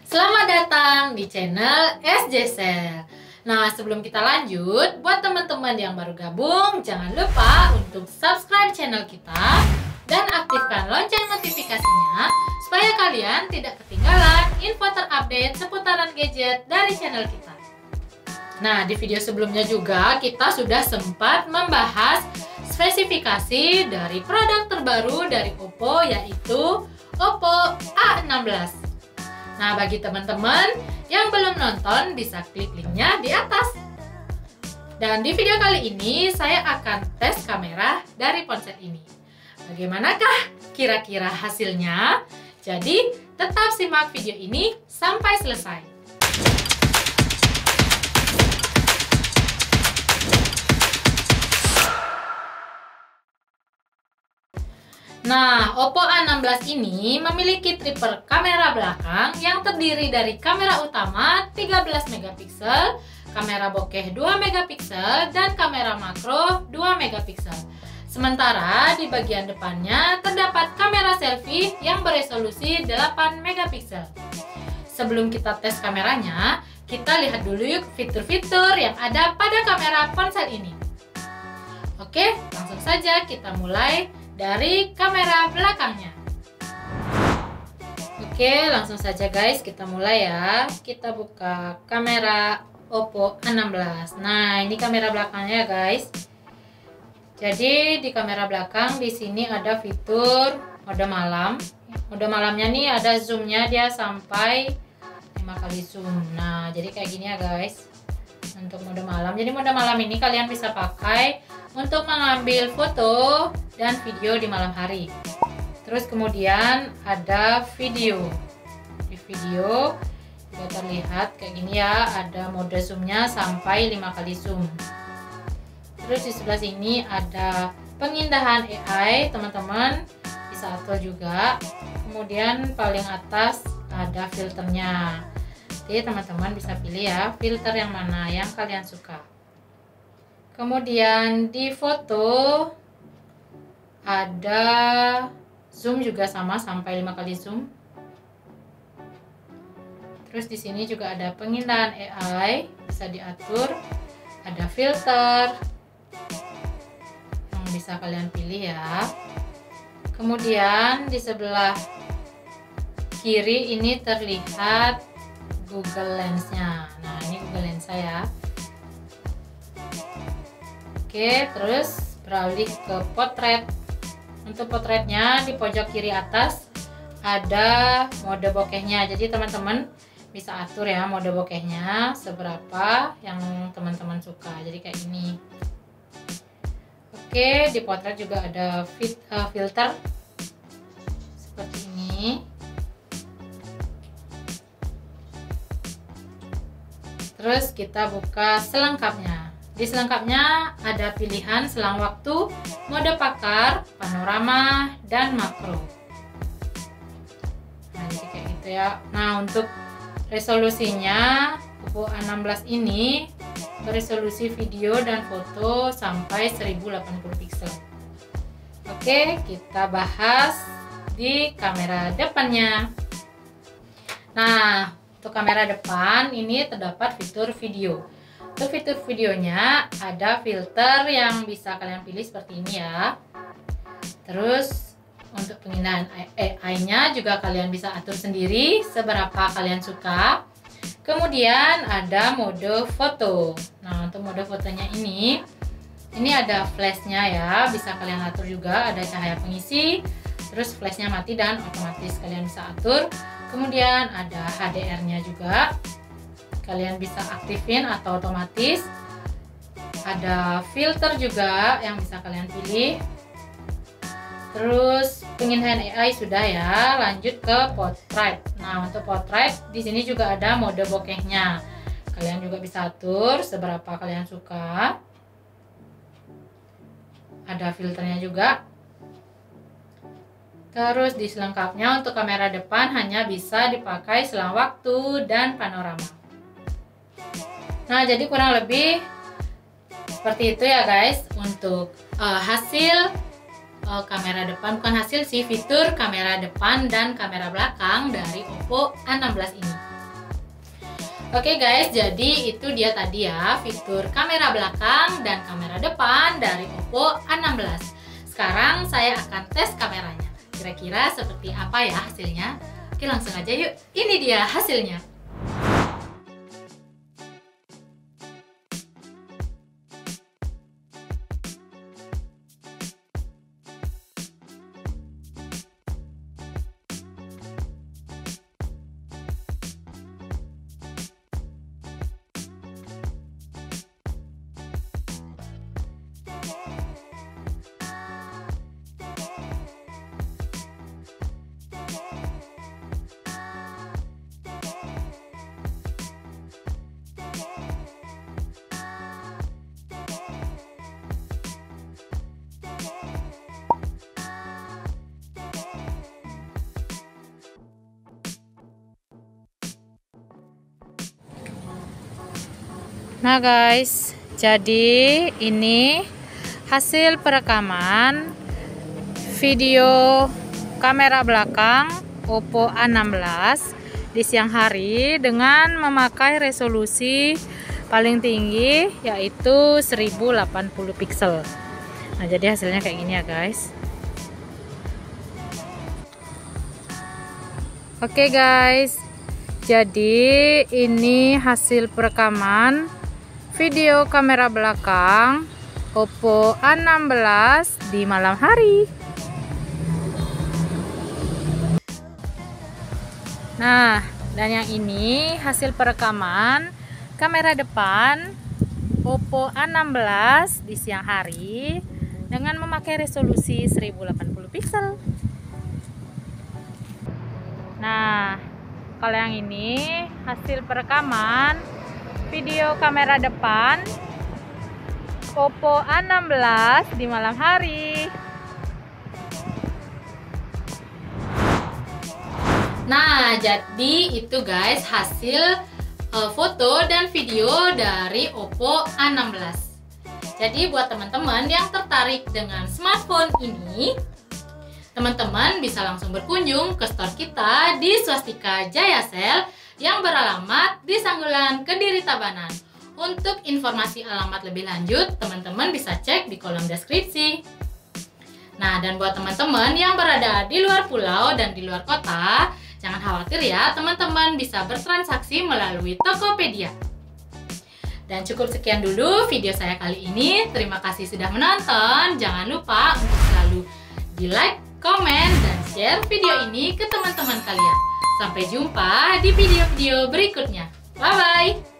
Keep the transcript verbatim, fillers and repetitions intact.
Selamat datang di channel S J Share. Nah, sebelum kita lanjut, buat teman-teman yang baru gabung, jangan lupa untuk subscribe channel kita dan aktifkan lonceng notifikasinya supaya kalian tidak ketinggalan info terupdate seputaran gadget dari channel kita. Nah, di video sebelumnya juga kita sudah sempat membahas spesifikasi dari produk terbaru dari Oppo, yaitu Oppo A enam belas. Nah, bagi teman-teman yang belum nonton bisa klik linknya di atas. Dan di video kali ini saya akan tes kamera dari ponsel ini. Bagaimanakah kira-kira hasilnya? Jadi tetap simak video ini sampai selesai. Nah, Oppo A enam belas ini memiliki triple kamera belakang yang terdiri dari kamera utama tiga belas megapiksel, kamera bokeh dua megapiksel, dan kamera makro dua megapiksel. Sementara di bagian depannya terdapat kamera selfie yang beresolusi delapan megapiksel. Sebelum kita tes kameranya, kita lihat dulu yuk fitur-fitur yang ada pada kamera ponsel ini. Oke, langsung saja kita mulai dari kamera belakangnya. Oke, langsung saja guys, kita mulai ya. Kita buka kamera Oppo A enam belas. Nah, ini kamera belakangnya guys. Jadi di kamera belakang di sini ada fitur mode malam. Mode malamnya nih ada zoomnya, dia sampai lima kali zoom. Nah, jadi kayak gini ya guys. Untuk mode malam. Jadi mode malam ini kalian bisa pakai untuk mengambil foto dan video di malam hari. Terus kemudian ada video. Di video juga terlihat kayak gini ya, ada mode zoomnya sampai lima kali zoom. Terus di sebelah sini ada pengindahan A I, teman-teman bisa atur juga. Kemudian paling atas ada filternya. Jadi teman-teman bisa pilih ya filter yang mana yang kalian suka. Kemudian di foto ada zoom juga sama sampai lima kali zoom. Terus di sini juga ada pengindahan A I, bisa diatur. Ada filter yang bisa kalian pilih ya. Kemudian di sebelah kiri ini terlihat Google Lens-nya. Nah, ini Google Lens ya. Oke, terus beralih ke potret. Untuk potretnya di pojok kiri atas ada mode bokehnya. Jadi teman-teman bisa atur ya mode bokehnya seberapa yang teman-teman suka. Jadi kayak ini. Oke, di potret juga ada fit, uh, filter seperti ini. Terus kita buka selengkapnya. Di selengkapnya ada pilihan selang waktu, mode pakar, panorama, dan makro. Nah, jadi kayak gitu ya. Nah, untuk resolusinya Oppo A enam belas ini beresolusi video dan foto sampai seribu delapan puluh piksel. Oke, kita bahas di kamera depannya. Nah, untuk kamera depan ini terdapat fitur video. Untuk fitur videonya ada filter yang bisa kalian pilih seperti ini ya. Terus untuk pengindahan A I-nya juga kalian bisa atur sendiri seberapa kalian suka. Kemudian ada mode foto. Nah, untuk mode fotonya ini ini ada flashnya ya, bisa kalian atur juga, ada cahaya pengisi. Terus flashnya mati dan otomatis kalian bisa atur. Kemudian ada H D R-nya juga, kalian bisa aktifin atau otomatis. Ada filter juga yang bisa kalian pilih. Terus pengindahan A I sudah ya. Lanjut ke portrait. Nah, untuk portrait di sini juga ada mode bokehnya. Kalian juga bisa atur seberapa kalian suka. Ada filternya juga. Terus di selengkapnya untuk kamera depan hanya bisa dipakai selang waktu dan panorama. Nah, jadi kurang lebih seperti itu ya guys untuk uh, hasil uh, kamera depan, bukan hasil sih, fitur kamera depan dan kamera belakang dari Oppo A enam belas ini. Oke guys, jadi itu dia tadi ya fitur kamera belakang dan kamera depan dari Oppo A enam belas. Sekarang saya akan tes kameranya. Kira-kira seperti apa ya hasilnya? Oke, langsung aja yuk. Ini dia hasilnya. Nah guys, jadi ini hasil perekaman video kamera belakang Oppo A enam belas di siang hari dengan memakai resolusi paling tinggi yaitu seribu delapan puluh pixel. Nah, jadi hasilnya kayak gini ya guys. Oke guys, jadi ini hasil perekaman video kamera belakang Oppo A enam belas di malam hari. Nah, dan yang ini hasil perekaman kamera depan Oppo A enam belas di siang hari dengan memakai resolusi seribu delapan puluh pixel. Nah, kalau yang ini hasil perekaman video kamera depan Oppo A enam belas di malam hari. Nah, jadi itu guys hasil uh, foto dan video dari Oppo A enam belas. Jadi buat teman-teman yang tertarik dengan smartphone ini, teman-teman bisa langsung berkunjung ke store kita di Swastika Jaya Sale yang beralamat di Sanggulan, Kediri, Tabanan. Untuk informasi alamat lebih lanjut, teman-teman bisa cek di kolom deskripsi. Nah, dan buat teman-teman yang berada di luar pulau dan di luar kota, jangan khawatir ya, teman-teman bisa bertransaksi melalui Tokopedia. Dan cukup sekian dulu video saya kali ini. Terima kasih sudah menonton. Jangan lupa untuk selalu di like, komen, dan share video ini ke teman-teman kalian. Sampai jumpa di video-video berikutnya. Bye-bye!